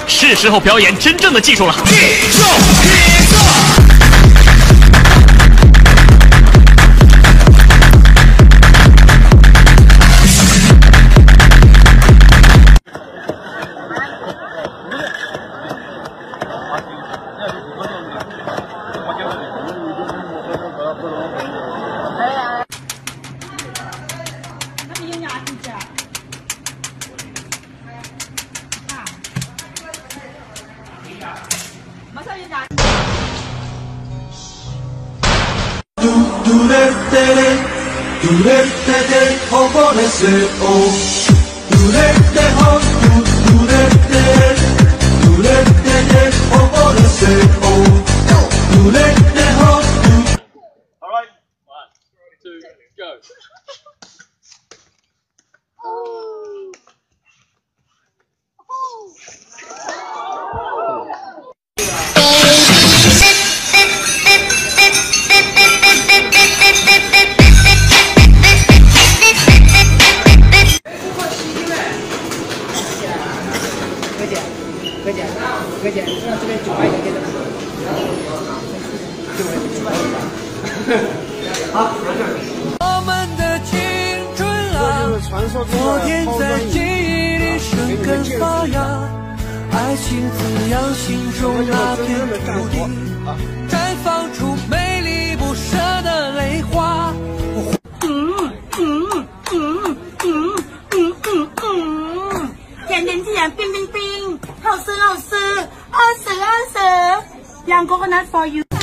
是时候表演真正的技术了。 哥姐，让这边900一给的。好，我们的青春啊，昨天在记忆里生根发芽，爱情滋养心中那片土地，绽放出美丽不舍的泪花。 甜甜自然冰冰冰，好吃好吃，2020，2 coconut for you。